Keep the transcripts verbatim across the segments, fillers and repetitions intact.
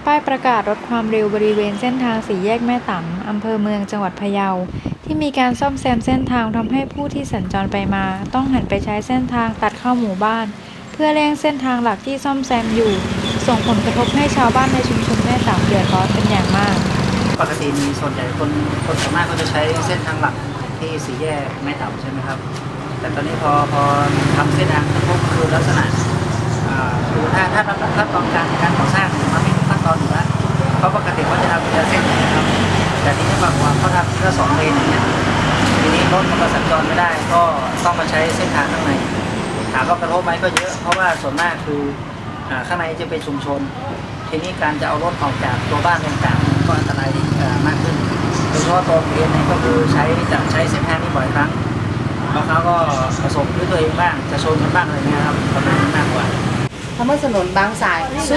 ป้ายประกาศลดความเร็วบริเวณเส้นทางสี่แยกแม่ตำอำเภอเมืองจังหวัดพะเยาที่มีการซ่อมแซมเส้นทางทำให้ผู้ที่สัญจรไปมาต้องหันไปใช้เส้นทางตัดเข้าหมู่บ้านเพื่อเลี่ยงเส้นทางหลักที่ซ่อมแซมอยู่ส่งผลกระทบให้ชาวบ้านในชุมชนแม่ตำเดือดร้อนเป็นอย่างมากปกติมีส่วนใหญ่คนคนส่วนมากก็จะใช้เส้นทางหลักที่สี่แยกแม่ตำใช่ไหมครับแต่ตอนนี้พอพอทำเส้นทางพวกคือลักษณะคือถ้าถ้าถ้าตอนการการก่อสร้างมันไม่มีขั้นตอนอยู่แล้วเพราะปกติเขาจะทำเป็นเส้นนะครับแต่ทีนี้บางวันเขาทำแค่สองเลนอย่างเงี้ยทีนี้รถมันก็สัญจรไม่ได้ก็ต้องมาใช้เส้นทางข้างในถามว่ากระทบไหมก็เยอะเพราะว่าส่วนมากคือข้างในจะเป็นชุมชนทีนี้การจะเอารถออกจากตัวบ้านต่างๆก็อันตรายมากขึ้นโดยเฉพาะตัวเองเนี่ยก็คือใช้จะใช้เส้นทางนี้บ่อยครั้งบางครั้งก็ประสบด้วยตัวเองบ้างจะชนกันบ้างอะไรเงี้ยครับประมาณนี้มากกว่าทำให้ถนนบางสายสุด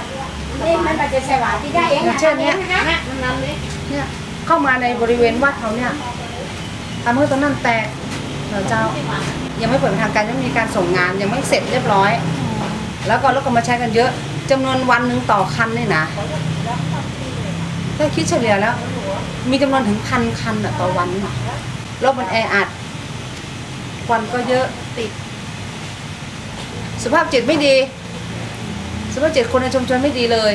อย่างเช่นเนี้ยเนี่ยเข้ามาในบริเวณวัดเขาเนี่ยทำให้ตรงนั้นแตกเราเจ้ายังไม่เปิดทางการยังมีการส่งงานยังไม่เสร็จเรียบร้อยแล้วก็รถก็มาใช้กันเยอะจำนวนวันหนึ่งต่อคันนี่นะถ้าคิดเฉลี่ยแล้วมีจำนวนถึงพันคันต่อวันรถมันแออัดควันก็เยอะติดสภาพจิตไม่ดีสภาพจิตคนในชุมชนไม่ดีเลย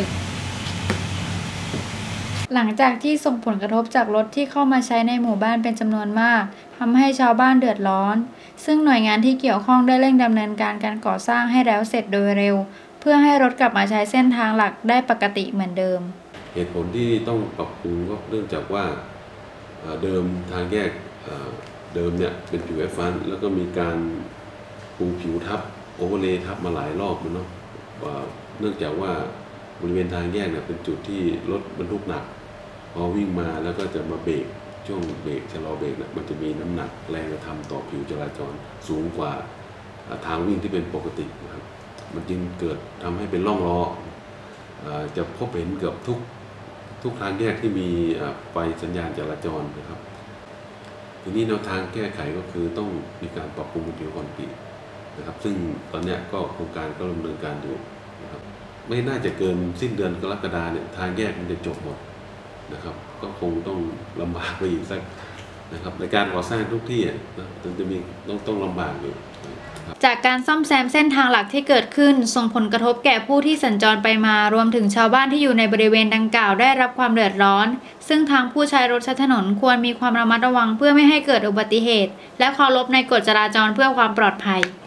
หลังจากที่ส่งผลกระทบจากรถที่เข้ามาใช้ในหมู่บ้านเป็นจำนวนมากทำให้ชาวบ้านเดือดร้อนซึ่งหน่วยงานที่เกี่ยวข้องได้เร่งดำเนินการการก่อสร้างให้แล้วเสร็จโดยเร็วเพื่อให้รถกลับมาใช้เส้นทางหลักได้ปกติเหมือนเดิมเหตุผลที่ต้องปรับปรุงก็เนื่องจากว่าเดิมทางแยกเดิมเนี่ยเป็นผิวแอสฟัลต์แล้วก็มีการปูผิวทับโอเวอร์เลย์ทับมาหลายรอบเนาะเนื่องจากว่าบริเวณทางแยกเนี่ยเป็นจุดที่รถบรรทุกหนักพอวิ่งมาแล้วก็จะมาเบรกช่วงเบรกชะลอเบรกเนี่ยมันจะมีน้ำหนักแรงกระทำต่อผิวจราจรสูงกว่าทางวิ่งที่เป็นปกตินะครับมันจึงเกิดทำให้เป็นร่องล้อจะพบเห็นเกือบทุกทุกทางแยกที่มีไฟสัญญาณจราจรนะครับทีนี้แนวทางแก้ไขก็คือต้องมีการปรับปรุงผิวคอนกรีตนะครับซึ่งตอนนี้ก็โครงการก็ดำเนินการอยู่นะครับไม่น่าจะเกินสิ้นเดือนกรกฎาคมเนี่ยทางแยกมันจะจบหมดนะครับก็คงต้องลำบากไปอีกสักนะครับในการก่อสร้างทุกที่นะจะมีต้องต้องลำบากอยู่จากการซ่อมแซมเส้นทางหลักที่เกิดขึ้นส่งผลกระทบแก่ผู้ที่สัญจรไปมารวมถึงชาวบ้านที่อยู่ในบริเวณดังกล่าวได้รับความเดือดร้อนซึ่งทางผู้ใช้รถใช้ถนนควรมีความระมัดระวังเพื่อไม่ให้เกิดอุบัติเหตุและเคารพในกฎจราจรเพื่อความปลอดภัย